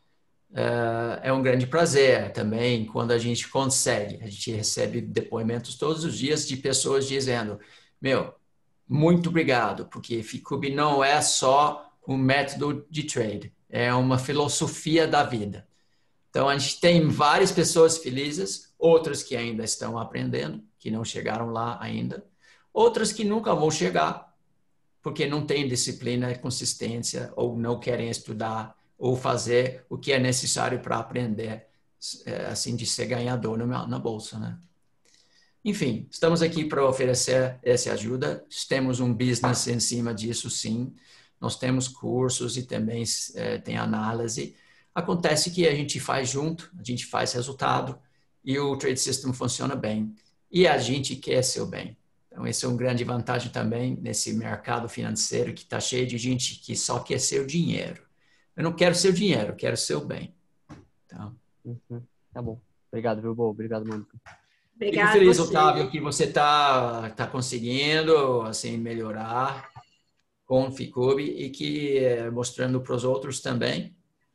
É um grande prazer também quando a gente consegue. A gente recebe depoimentos todos os dias de pessoas dizendo, muito obrigado, porque FICUB não é só um método de trade, é uma filosofia da vida. Então, a gente tem várias pessoas felizes, outras que ainda estão aprendendo, que não chegaram lá ainda, outras que nunca vão chegar, porque não têm disciplina, consistência, ou não querem estudar, ou fazer o que é necessário para aprender, assim, de ser ganhador na bolsa, né? Enfim, estamos aqui para oferecer essa ajuda. Temos um business em cima disso, sim. Nós temos cursos e também tem análise. Acontece que a gente faz junto, a gente faz resultado e o Trade System funciona bem. E a gente quer seu bem. Então, esse é uma grande vantagem também nesse mercado financeiro que está cheio de gente que só quer seu dinheiro. Eu não quero seu dinheiro, eu quero seu bem. Então. Tá bom. Obrigado, viu, Bo? Obrigado, Mônica. Obrigado. Fico feliz, Otávio, que você tá conseguindo assim, melhorar com o FICUB e que mostrando para os outros também.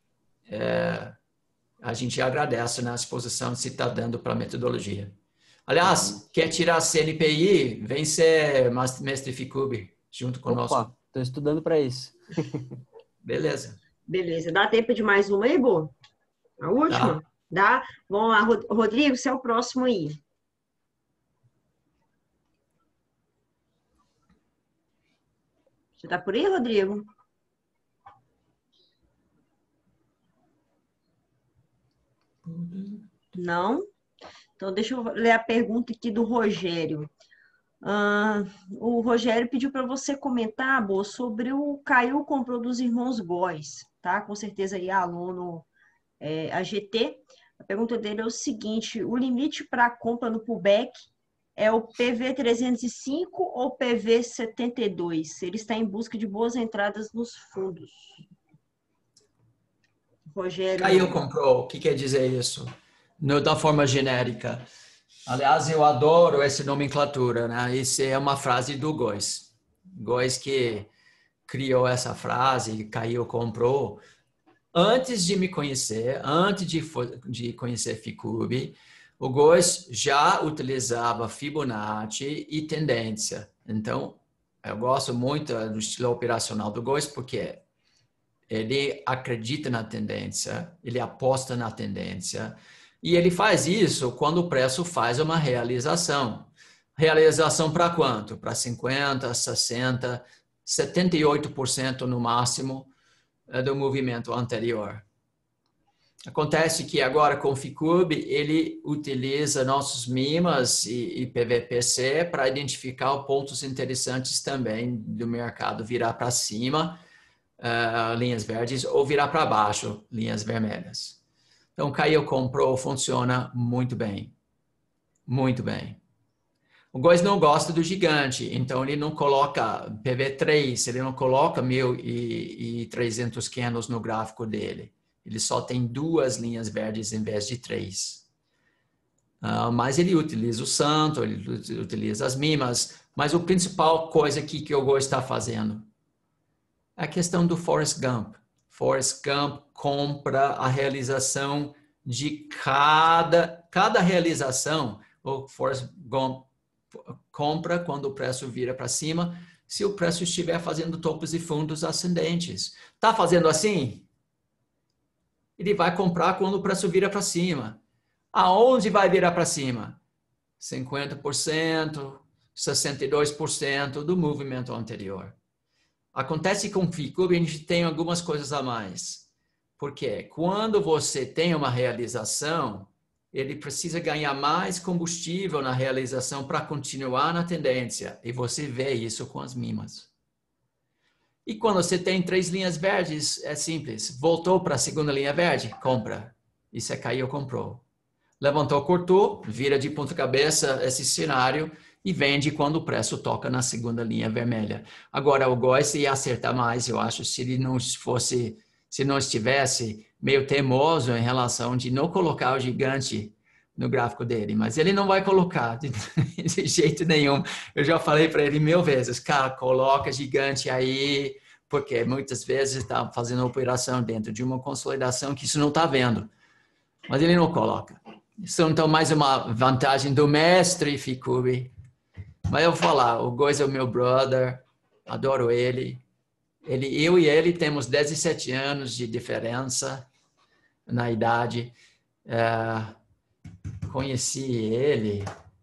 A gente agradece na exposição que você está dando para a metodologia. Aliás, quer tirar a CNPI? Vem ser mestre FICUB junto conosco. Opa, estou estudando para isso. Beleza. Beleza. Dá tempo de mais uma aí, Bo? A última? Dá? Vamos lá, Rodrigo, você é o próximo aí. Você está por aí, Rodrigo? Não? Então, deixa eu ler a pergunta aqui do Rogério. O Rogério pediu para você comentar, Bo, sobre o Caio comprou dos irmãos Góes, tá? Com certeza aí aluno AGT. A pergunta dele é o seguinte, o limite para compra no pullback é o PV 305 ou PV 72? Ele está em busca de boas entradas nos fundos. Rogério. Caio comprou, o que quer dizer isso? Da forma genérica. Aliás, eu adoro essa nomenclatura, né? Isso é uma frase do Góes. Góes que criou essa frase, Caio comprou. Antes de me conhecer, antes de conhecer FICUB, o Góes já utilizava Fibonacci e tendência. Então, eu gosto muito do estilo operacional do Góes porque ele acredita na tendência, ele aposta na tendência e ele faz isso quando o preço faz uma realização. Realização para quanto? Para 50%, 60%, 78% no máximo do movimento anterior. Acontece que agora com o FICUB ele utiliza nossos MIMAs e PVPC para identificar pontos interessantes também do mercado virar para cima linhas verdes, ou virar para baixo, linhas vermelhas. Então, Caio comprou, funciona muito bem. Muito bem. O Góes não gosta do gigante, então ele não coloca PV3, ele não coloca 1.300 candles no gráfico dele. Ele só tem 2 linhas verdes em vez de 3. Mas ele utiliza o santo, ele utiliza as mimas, mas a principal coisa aqui que o Góes está fazendo é a questão do Forrest Gump. Forrest Gump compra a realização de cada realização. O Forrest Gump compra quando o preço vira para cima, se o preço estiver fazendo topos e fundos ascendentes. Está fazendo assim? Ele vai comprar quando o preço vira para cima. Aonde vai virar para cima? 50%, 62% do movimento anterior. Acontece com o FICUB, a gente tem algumas coisas a mais. Porque quando você tem uma realização, ele precisa ganhar mais combustível na realização para continuar na tendência. E você vê isso com as mimas. E quando você tem 3 linhas verdes, é simples. Voltou para a segunda linha verde, compra. E você caiu, comprou. Levantou, cortou, vira de ponta cabeça esse cenário e vende quando o preço toca na segunda linha vermelha. Agora, o Góes ia acertar mais, eu acho, se ele não estivesse meio teimoso em relação de não colocar o gigante no gráfico dele. Mas ele não vai colocar de jeito nenhum. Eu já falei para ele 1000 vezes, cara, coloca gigante aí, porque muitas vezes está fazendo operação dentro de uma consolidação que isso não está vendo. Mas ele não coloca. Isso então mais uma vantagem do mestre FICUB. Mas eu vou falar, o Góes é o meu brother, adoro ele. Eu e ele temos 17 anos de diferença na idade. Conheci ele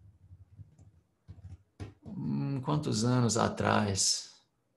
quantos anos atrás?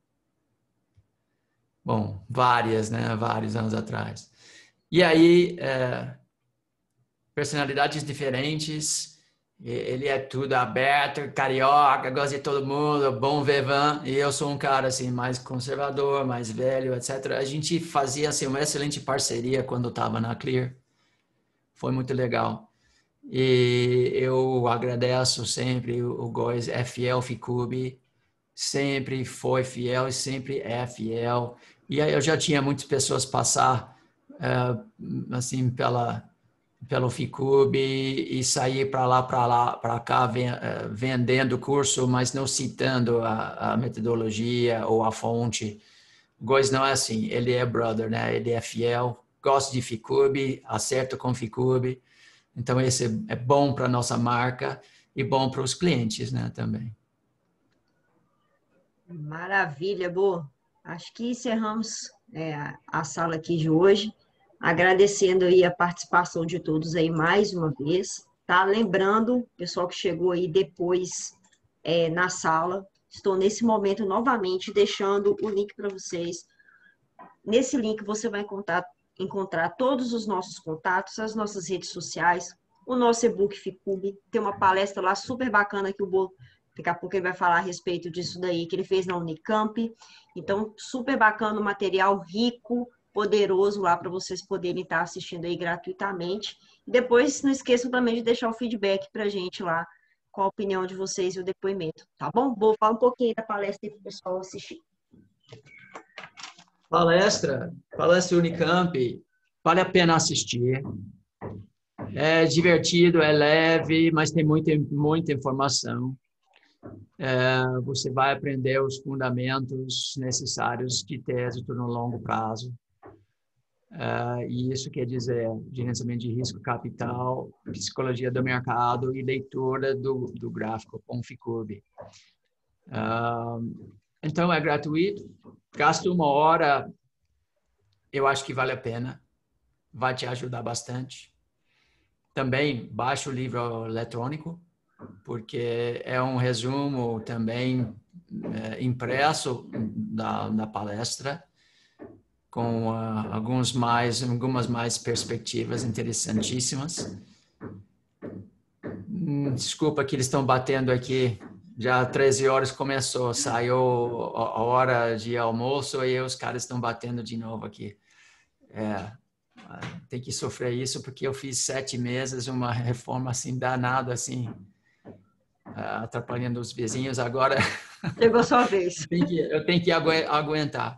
Bom, vários anos atrás. E aí, personalidades diferentes, ele é tudo aberto, carioca, gosta de todo mundo, bom vivan, e eu sou um cara assim mais conservador, mais velho, etc. A gente fazia assim uma excelente parceria quando estava na Clear. Foi muito legal. E eu agradeço sempre, o Góes é fiel FICUB, sempre foi fiel e sempre é fiel. E aí eu já tinha muitas pessoas passar assim pelo FICUB e sair para lá, para cá, vendendo o curso, mas não citando a metodologia ou a fonte. O Góes não é assim, ele é brother, né? Ele é fiel, gosta de FICUB, acerta com FICUB. Então, esse é bom para a nossa marca e bom para os clientes, né, também. Maravilha, Bo. Acho que encerramos a sala aqui de hoje, agradecendo aí a participação de todos aí mais uma vez, tá? Lembrando, pessoal que chegou aí depois na sala, estou nesse momento novamente deixando o link para vocês. Nesse link você vai encontrar todos os nossos contatos, as nossas redes sociais, o nosso e-book FICUB, tem uma palestra lá super bacana que o Bo, daqui a pouco ele vai falar a respeito disso daí, que ele fez na Unicamp. Então, super bacana, um material rico, poderoso lá para vocês poderem estar assistindo aí gratuitamente. Depois, não esqueçam também de deixar o feedback para a gente lá, com a opinião de vocês e o depoimento, tá bom? Bo, fala um pouquinho da palestra aí para o pessoal assistir. Palestra Unicamp, vale a pena assistir. É divertido, é leve, mas tem muita informação. Você vai aprender os fundamentos necessários de êxito no longo prazo. E isso quer dizer gerenciamento de risco capital, psicologia do mercado e leitura do gráfico com FICUB. Então, é gratuito. Gasta 1 hora, eu acho que vale a pena. Vai te ajudar bastante. Também baixa o livro eletrônico, porque é um resumo também impresso da palestra, com algumas mais perspectivas interessantíssimas. Desculpa que eles estão batendo aqui Já 13 horas começou, saiu a hora de almoço e os caras estão batendo de novo aqui. Tem que sofrer isso porque eu fiz 7 meses, uma reforma assim danada, assim, atrapalhando os vizinhos. Agora chegou sua vez. eu tenho que aguentar.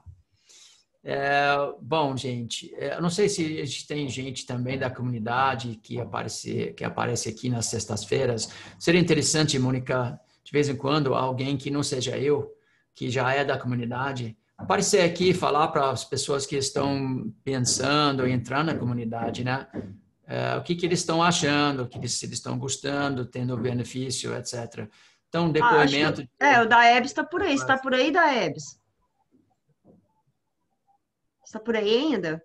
Bom, gente, eu não sei se a gente tem gente também da comunidade que aparece aqui nas sextas-feiras. Seria interessante, Mônica, de vez em quando, alguém que não seja eu, que já é da comunidade, aparecer aqui e falar para as pessoas que estão pensando em entrar na comunidade, né? O que eles estão achando, se eles estão gostando, tendo benefício, etc. Então, depoimento... o da Ebs está por aí. Você está por aí, da Ebs? Está por aí ainda?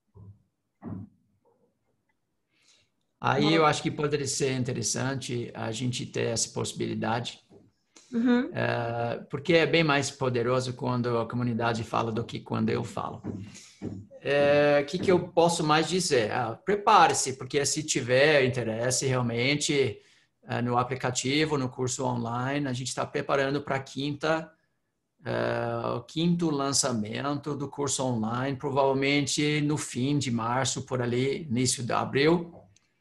Aí eu acho que poderia ser interessante a gente ter essa possibilidade, porque é bem mais poderoso quando a comunidade fala do que quando eu falo. O que eu posso mais dizer? Prepare-se, porque se tiver interesse realmente no aplicativo, no curso online, a gente está preparando para o quinto lançamento do curso online, provavelmente no fim de março, por ali, início de abril.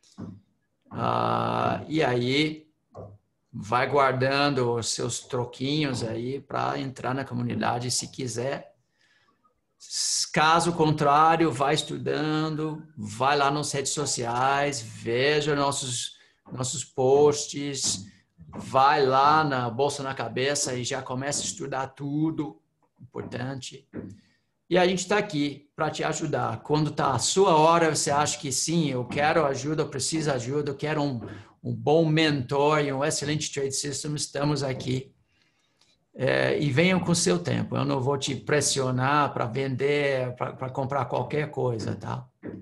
E aí, vai guardando os seus troquinhos aí para entrar na comunidade, se quiser. Caso contrário, vai estudando, vai lá nas redes sociais, veja nossos posts, vai lá na Bolsa na Cabeça e já começa a estudar tudo, importante. E a gente está aqui para te ajudar. Quando está a sua hora, você acha que sim, eu quero ajuda, eu preciso de ajuda, eu quero um bom mentor e um excelente trade system, estamos aqui. E venham com o seu tempo. Eu não vou te pressionar para vender, para comprar qualquer coisa, tá?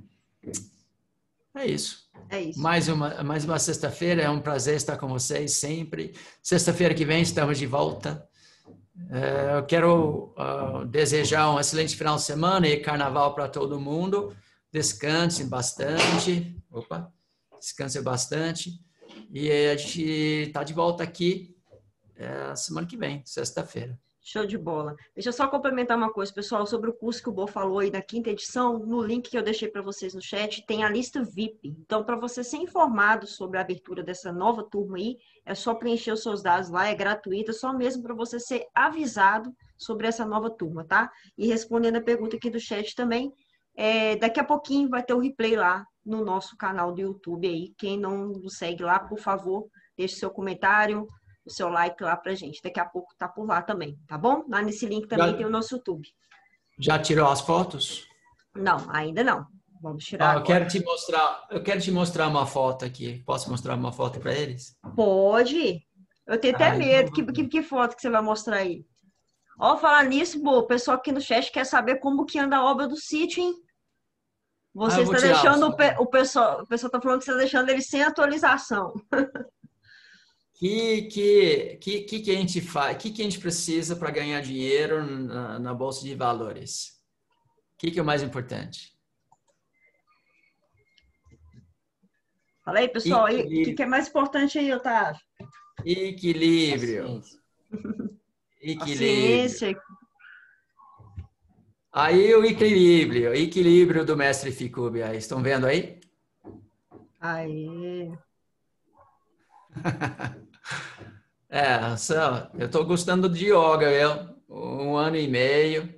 É isso. É isso. Mais uma sexta-feira, é um prazer estar com vocês sempre. Sexta-feira que vem estamos de volta. Eu quero desejar um excelente final de semana e carnaval para todo mundo. Descanse bastante. Descanse bastante. E a gente está de volta aqui semana que vem, sexta-feira. Show de bola. Deixa eu só complementar uma coisa, pessoal, sobre o curso que o Bo falou aí da 5ª edição. No link que eu deixei para vocês no chat, tem a lista VIP. Então, para você ser informado sobre a abertura dessa nova turma aí, é só preencher os seus dados lá, é gratuita, só mesmo para você ser avisado sobre essa nova turma, tá? E respondendo a pergunta aqui do chat também, daqui a pouquinho vai ter o replay lá no nosso canal do YouTube aí. Quem não nos segue lá, por favor, deixe seu comentário, o seu like lá pra gente. Daqui a pouco tá por lá também, tá bom? Lá nesse link também tem o nosso YouTube. Já tirou as fotos? Não, ainda não. Vamos tirar agora. Eu quero te mostrar uma foto aqui. Posso mostrar uma foto para eles? Pode. Eu tenho até medo. Que foto que você vai mostrar aí? Ó, falar nisso, Bo, o pessoal aqui no chat quer saber como que anda a obra do sítio, hein? Você está deixando o pessoal tá falando que você está deixando ele sem atualização. Que a gente faz? Que a gente precisa para ganhar dinheiro na Bolsa de Valores? O que é o mais importante? Fala aí, pessoal. O que é mais importante aí, Otávio? Equilíbrio. Ciência. Aí o equilíbrio do mestre Ficúbio. Aí, estão vendo aí? Aí. Eu estou gostando de yoga, 1 ano e meio.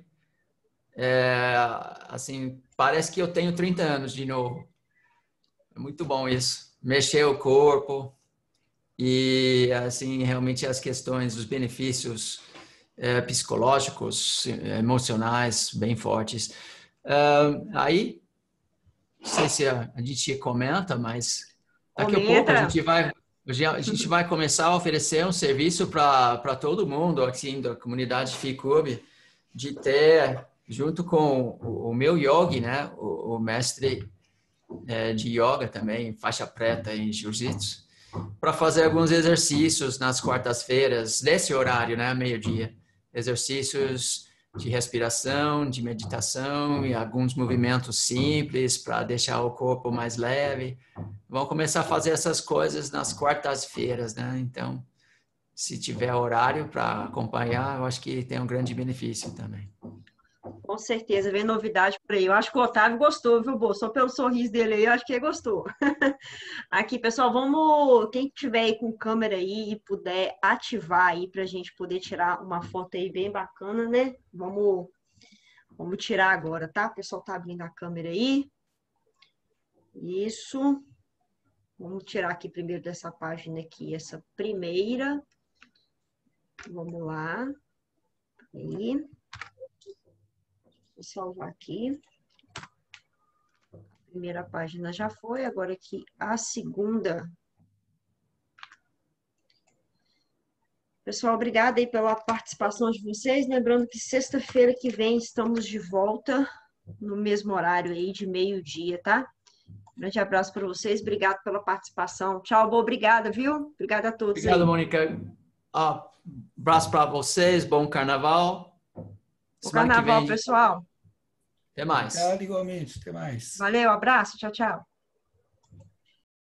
Assim, parece que eu tenho 30 anos de novo. É muito bom isso. Mexer o corpo e, assim, realmente as questões, os benefícios psicológicos, emocionais, bem fortes. Aí, não sei se a gente comenta, mas daqui a pouco a gente vai começar a oferecer um serviço para todo mundo, assim, da comunidade Ficúbio, de ter, junto com o meu yogi, né, o mestre de yoga também, faixa preta em jiu-jitsu, para fazer alguns exercícios nas quartas-feiras, desse horário, né, meio-dia. Exercícios de respiração, de meditação e alguns movimentos simples para deixar o corpo mais leve. Vamos começar a fazer essas coisas nas quartas-feiras, né? Então, se tiver horário para acompanhar, eu acho que tem um grande benefício também. Com certeza, vem novidade por aí. Eu acho que o Otávio gostou, viu, Bo? Só pelo sorriso dele aí, eu acho que ele gostou. Aqui, pessoal, vamos... Quem tiver aí com câmera aí e puder ativar aí pra gente poder tirar uma foto aí bem bacana, né? Vamos tirar agora, tá? O pessoal tá abrindo a câmera aí. Isso. Vamos tirar aqui primeiro dessa página aqui, essa primeira. Vamos lá. Aí. Vou salvar aqui. A primeira página já foi, agora aqui a segunda. Pessoal, obrigada aí pela participação de vocês. Lembrando que sexta-feira que vem estamos de volta no mesmo horário aí de meio-dia, tá? Grande abraço para vocês. Obrigado pela participação. Tchau, Bo. Obrigada, viu? Obrigada a todos. Obrigado, aí. Mônica. Abraço para vocês. Bom carnaval. Bom carnaval, pessoal. Até mais. Obrigado, igualmente. Até mais. Valeu, abraço. Tchau, tchau.